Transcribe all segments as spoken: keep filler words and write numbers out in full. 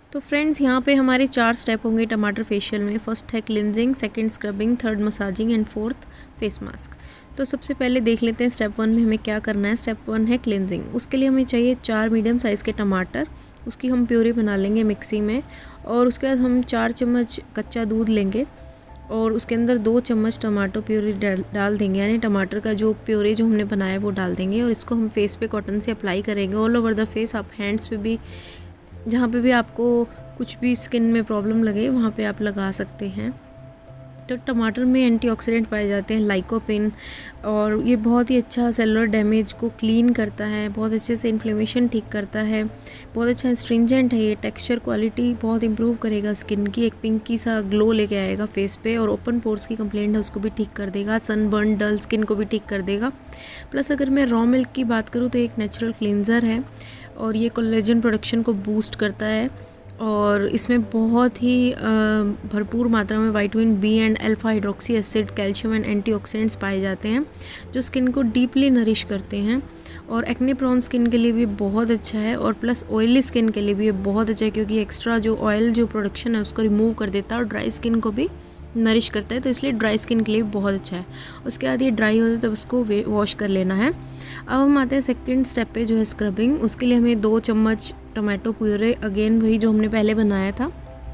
तो फ्रेंड्स यहाँ पे हमारे चार स्टेप होंगे टमाटर फेशियल में। फर्स्ट है cleansing, second scrubbing, third massaging and fourth face mask. तो सबसे पहले देख लेते हैं स्टेप वन में हमें क्या करना है। स्टेप वन है क्लिनजिंग। उसके लिए हमें चाहिए चार मीडियम साइज़ के टमाटर, उसकी हम प्यूरी बना लेंगे मिक्सी में। और उसके बाद हम चार चम्मच कच्चा दूध लेंगे और उसके अंदर दो चम्मच टमाटो प्यूरी डाल देंगे, यानी टमाटर का जो प्यूरी जो हमने बनाया है वो डाल देंगे। और इसको हम फेस पे कॉटन से अप्लाई करेंगे ऑल ओवर द फेस। आप हैंड्स पे भी, जहाँ पे भी आपको कुछ भी स्किन में प्रॉब्लम लगे वहाँ पे आप लगा सकते हैं। तो टमाटर में एंटीऑक्सीडेंट पाए जाते हैं लाइकोपिन, और ये बहुत ही अच्छा सेलुलर डैमेज को क्लीन करता है, बहुत अच्छे से इन्फ्लेमेशन ठीक करता है, बहुत अच्छा स्ट्रिंजेंट है ये। टेक्सचर क्वालिटी बहुत इंप्रूव करेगा स्किन की, एक पिंकी सा ग्लो लेके आएगा फेस पे। और ओपन पोर्स की कंप्लेंट है उसको भी ठीक कर देगा, सनबर्न डल स्किन को भी ठीक कर देगा। प्लस अगर मैं रॉ मिल्क की बात करूँ तो एक नेचुरल क्लींजर है और ये कोलेजन प्रोडक्शन को बूस्ट करता है। और इसमें बहुत ही भरपूर मात्रा में vitamin B and alpha hydroxy acid, calcium and antioxidants पाए जाते हैं जो स्किन को डीपली नरिश करते हैं। और एक्ने प्रोन स्किन के लिए भी बहुत अच्छा है, और प्लस ऑयली स्किन के लिए भी ये बहुत अच्छा है क्योंकि एक्स्ट्रा जो ऑयल जो प्रोडक्शन है उसको रिमूव कर देता है और ड्राई स्किन को भी नरिश करता है। तो इसलिए ड्राई स्किन के लिए बहुत अच्छा है। उसके बाद ये ड्राई हो जाए तब उसको वॉश कर लेना है। अब हम आते हैं सेकंड स्टेप पे जो है स्क्रबिंग। उसके लिए हमें दो चम्मच टमाटो प्यूरे, अगेन वही जो हमने पहले बनाया था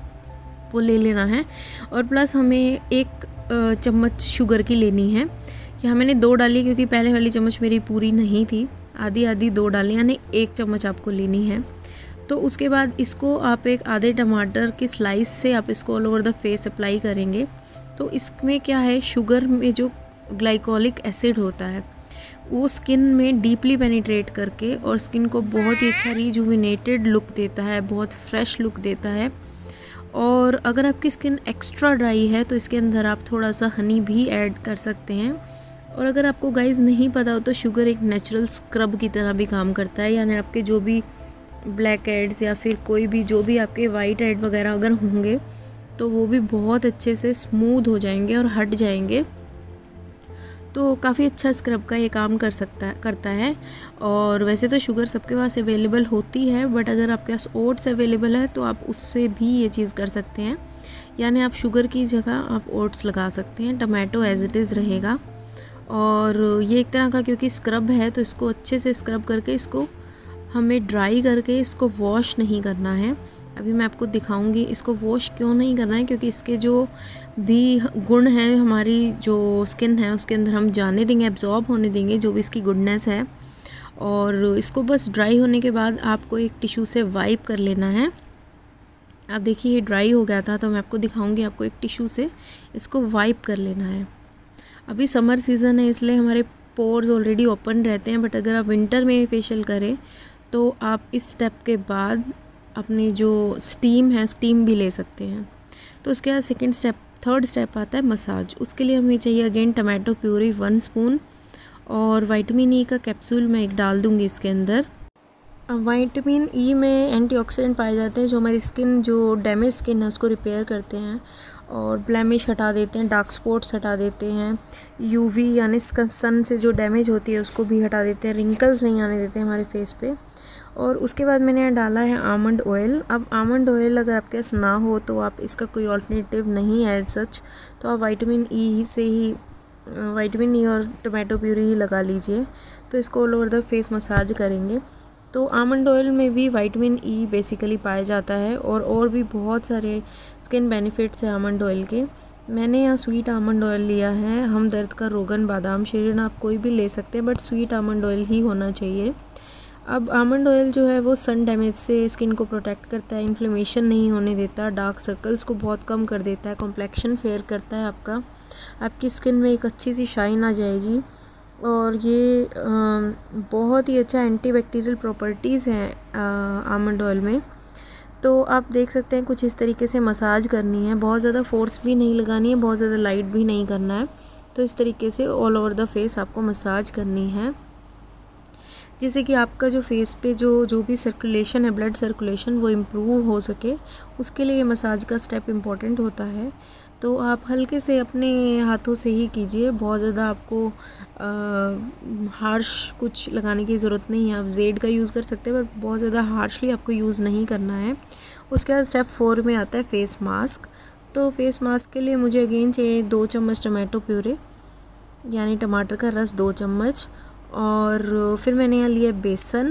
वो ले लेना है। और प्लस हमें एक चम्मच शुगर की लेनी है। यहाँ मैंने दो डाली क्योंकि पहले वाली चम्मच मेरी पूरी नहीं थी, आधी आधी दो डाली, यानी एक चम्मच आपको लेनी है। तो उसके बाद इसको आप एक आधे टमाटर की स्लाइस से आप इसको all over the face apply करेंगे। तो इसमें क्या है, शुगर में जो ग्लाइकोलिक एसिड होता है वो स्किन में डीपली पेनिट्रेट करके और स्किन को बहुत ही अच्छा रिजुविनेटेड लुक देता है, बहुत फ्रेश लुक देता है। और अगर आपकी स्किन एक्स्ट्रा ड्राई है तो इसके अंदर आप थोड़ा सा हनी भी ऐड कर सकते हैं। और अगर आपको गाइस नहीं पता हो तो शुगर एक नेचुरल स्क्रब की तरह भी काम करता है, यानी आपके जो भी ब्लैक हेड्स या फिर कोई भी जो भी आपके वाइट हेड वगैरह अगर होंगे तो वो भी बहुत अच्छे से स्मूथ हो जाएंगे और हट जाएंगे। तो काफ़ी अच्छा स्क्रब का ये काम कर सकता करता है। और वैसे तो शुगर सबके पास अवेलेबल होती है, बट अगर आपके पास ओट्स अवेलेबल है तो आप उससे भी ये चीज़ कर सकते हैं, यानी आप शुगर की जगह आप ओट्स लगा सकते हैं। टमाटो एज इट इज़ रहेगा। और ये एक तरह का क्योंकि स्क्रब है तो इसको अच्छे से स्क्रब करके इसको हमें ड्राई करके इसको वॉश नहीं करना है। अभी मैं आपको दिखाऊंगी इसको वॉश क्यों नहीं करना है, क्योंकि इसके जो भी गुण हैं हमारी जो स्किन है उसके अंदर हम जाने देंगे, एब्जॉर्ब होने देंगे जो भी इसकी गुडनेस है। और इसको बस ड्राई होने के बाद आपको एक टिश्यू से वाइप कर लेना है। आप देखिए ये ड्राई हो गया था तो मैं आपको दिखाऊंगी, आपको एक टिश्यू से इसको वाइप कर लेना है। अभी समर सीज़न है इसलिए हमारे पोर्स ऑलरेडी ओपन रहते हैं, बट अगर आप विंटर में फेशियल करें तो आप इस स्टेप के बाद अपनी जो स्टीम है स्टीम भी ले सकते हैं। तो उसके बाद सेकंड स्टेप थर्ड स्टेप आता है मसाज। उसके लिए हमें चाहिए again tomato puree one spoon और विटामिन ई का कैप्सूल मैं एक डाल दूँगी इसके अंदर। अब विटामिन ई में एंटीऑक्सीडेंट पाए जाते हैं जो हमारी स्किन जो डैमेज स्किन है उसको रिपेयर करते हैं और ब्लैमिश हटा देते हैं, डार्क स्पॉट्स हटा देते हैं, यूवी यानी सन से जो डैमेज होती है उसको भी हटा देते हैं, रिंकल्स नहीं आने देते हैं हमारे फेस पे। और उसके बाद मैंने यहाँ डाला है आमंड ऑयल। अब आमंड ऑयल अगर आपके पास ना हो तो आप इसका कोई ऑल्टरनेटिव नहीं है एज सच, तो आप विटामिन ई से ही विटामिन ई और टमाटो प्यूरी ही लगा लीजिए। तो इसको all over the face massage करेंगे। तो आमंड ऑयल में भी विटामिन ई बेसिकली पाया जाता है और और भी बहुत सारे स्किन बेनिफिट्स हैं आमंड ऑयल के। मैंने यहाँ स्वीट आमंड ऑयल लिया है, हम दर्द का रोगन बादाम शरीर आप कोई भी ले सकते हैं, बट स्वीट आमंड ऑयल ही होना चाहिए। अब आमंड ऑयल जो है वो सन डैमेज से स्किन को प्रोटेक्ट करता है, इन्फ्लेमेशन नहीं होने देता, डार्क सर्कल्स को बहुत कम कर देता है, कॉम्प्लेक्शन फेयर करता है आपका, आपकी स्किन में एक अच्छी सी शाइन आ जाएगी। और ये आ, बहुत ही अच्छा एंटी बैक्टीरियल प्रॉपर्टीज़ हैं आमंड ऑयल में। तो आप देख सकते हैं कुछ इस तरीके से मसाज करनी है, बहुत ज़्यादा फोर्स भी नहीं लगानी है, बहुत ज़्यादा लाइट भी नहीं करना है। तो इस तरीके से ऑल ओवर द फेस आपको मसाज करनी है, जिससे कि आपका जो फेस पे जो जो भी सर्कुलेशन है, ब्लड सर्कुलेशन, वो इम्प्रूव हो सके। उसके लिए मसाज का स्टेप इम्पॉर्टेंट होता है। तो आप हल्के से अपने हाथों से ही कीजिए, बहुत ज़्यादा आपको हार्श कुछ लगाने की ज़रूरत नहीं है। आप जेड का यूज़ कर सकते हैं, बट बहुत ज़्यादा हार्शली आपको यूज़ नहीं करना है। उसके बाद स्टेप फोर में आता है फेस मास्क। तो फेस मास्क के लिए मुझे अगेन चाहिए दो चम्मच टमाटो प्यूरे, यानी टमाटर का रस दो चम्मच। और फिर मैंने यहाँ लिया बेसन,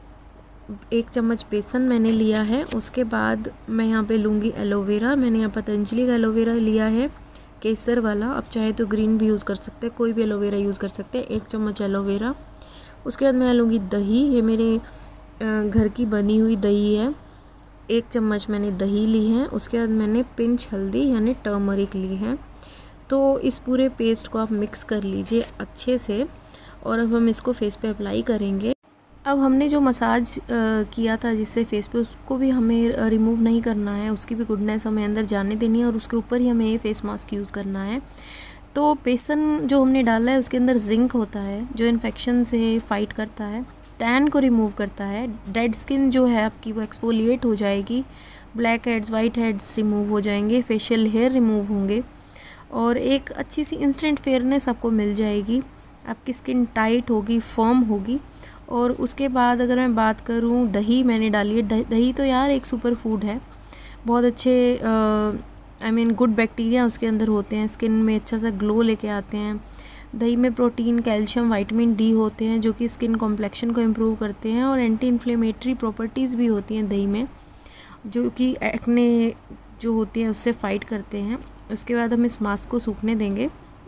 एक चम्मच बेसन मैंने लिया है। उसके बाद मैं यहाँ पे लूँगी एलोवेरा। मैंने यहाँ पतंजलि का एलोवेरा लिया है, केसर वाला। आप चाहे तो ग्रीन भी यूज़ कर सकते हैं, कोई भी एलोवेरा यूज़ कर सकते हैं। एक चम्मच एलोवेरा। उसके बाद मैं लूँगी दही, ये मेरे घर की बनी हुई दही है, एक चम्मच मैंने दही ली है। उसके बाद मैंने पिंच हल्दी यानी टर्मरिक ली है। तो इस पूरे पेस्ट को आप मिक्स कर लीजिए अच्छे से, और अब हम इसको फेस पे अप्लाई करेंगे। अब हमने जो मसाज किया था जिससे फेस पे, उसको भी हमें रिमूव नहीं करना है, उसकी भी गुडनेस हमें अंदर जाने देनी है, और उसके ऊपर ही हमें ये फेस मास्क यूज़ करना है। तो बेसन जो हमने डाला है उसके अंदर जिंक होता है जो इन्फेक्शन से फाइट करता है, टैन को रिमूव करता है, डेड स्किन जो है आपकी वो एक्सफोलिएट हो जाएगी, black heads white heads remove हो जाएंगे, फेशियल हेयर रिमूव होंगे, और एक अच्छी सी इंस्टेंट फेयरनेस आपको मिल जाएगी। आपकी स्किन टाइट होगी, फर्म होगी। और उसके बाद अगर मैं बात करूँ, दही मैंने डाली है। दही तो यार एक सुपर फूड है, बहुत अच्छे आई मीन गुड बैक्टीरिया उसके अंदर होते हैं, स्किन में अच्छा सा ग्लो लेके आते हैं। दही में प्रोटीन, कैल्शियम, विटामिन डी होते हैं जो कि स्किन कॉम्प्लेक्शन को इम्प्रूव करते हैं, और एंटी इन्फ्लेमेटरी प्रॉपर्टीज़ भी होती हैं दही में, जो कि एक्ने जो होती है उससे फाइट करते हैं। उसके बाद हम इस मास्क को सूखने देंगे,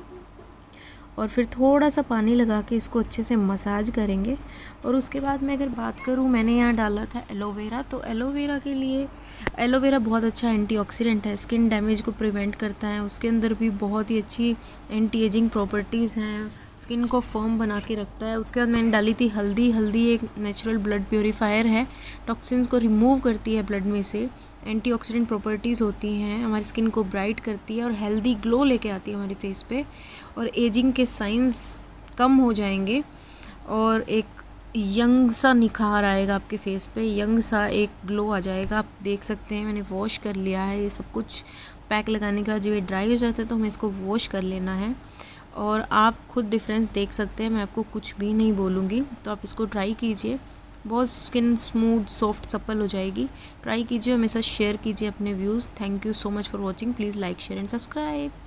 और फिर थोड़ा सा पानी लगा के इसको अच्छे से मसाज करेंगे। और उसके बाद मैं अगर बात करूँ, मैंने यहाँ डाला था एलोवेरा। तो एलोवेरा के लिए, एलोवेरा बहुत अच्छा एंटीऑक्सीडेंट है, स्किन डैमेज को प्रिवेंट करता है। उसके अंदर भी बहुत ही अच्छी एंटी एजिंग प्रॉपर्टीज़ हैं, स्किन को फर्म बना के रखता है। उसके बाद मैंने डाली थी हल्दी। हल्दी एक नेचुरल ब्लड प्योरीफायर है, टॉक्सिन्स को रिमूव करती है ब्लड में से, एंटीऑक्सीडेंट प्रॉपर्टीज़ होती हैं, हमारी स्किन को ब्राइट करती है और हेल्दी ग्लो लेके आती है हमारे फेस पे, और एजिंग के साइंस कम हो जाएंगे, और एक यंग सा निखार आएगा आपके फेस पे, यंग सा एक ग्लो आ जाएगा। आप देख सकते हैं मैंने वॉश कर लिया है। ये सब कुछ पैक लगाने के बाद जब ये ड्राई हो जाता है तो हमें इसको वॉश कर लेना है, और आप खुद डिफरेंस देख सकते हैं, मैं आपको कुछ भी नहीं बोलूँगी। तो आप इसको ट्राई कीजिए, बहुत स्किन स्मूथ, सॉफ्ट, सप्पल हो जाएगी। ट्राई कीजिए, हमें साथ शेयर कीजिए अपने views. Thank you so much for watching. Please like, share and subscribe.